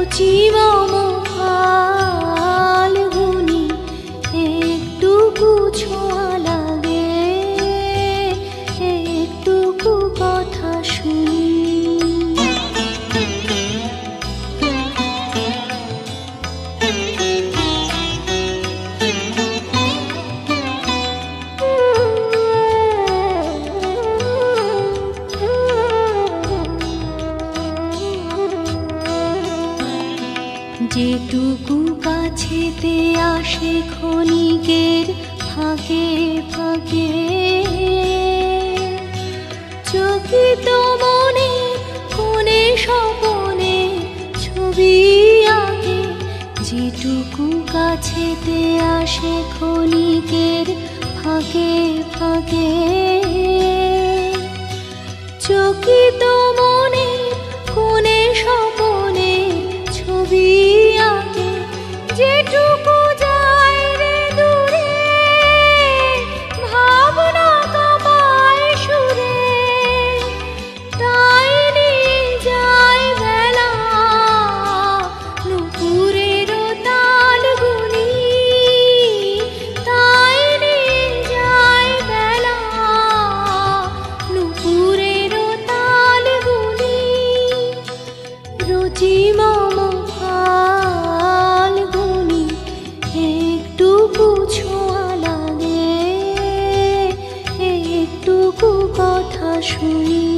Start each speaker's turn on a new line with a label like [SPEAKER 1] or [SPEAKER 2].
[SPEAKER 1] রুচি মম ফাল্গুনি, একটুকু ছোঁয়া লাগে, একটুকু কথা শুনি। যেটুকু কাছেতে আসে ক্ষণিকের ফাঁকে ফাঁকে, চকিত মনে কোণে স্বপনে ছবি আঁকে। যেটুকু কাছেতে আসে ক্ষণিকের ফাঁকে ফাঁকে, চকিত মনে কোণে স্বপনে ছবি আঁকে। যেটুকু যায় রে দূরে, ভাবনা কাঁপায় সুরে, তাই নিয়ে যায় বেলা নুপুরের তাল গুনি, তাই নিয়ে যায় বেলা নুপুরের তাল গুনি। রুচি মম ফাল্গুনি, একটুকু ছোঁয়া লাগে, একটুকু কথা শুনি।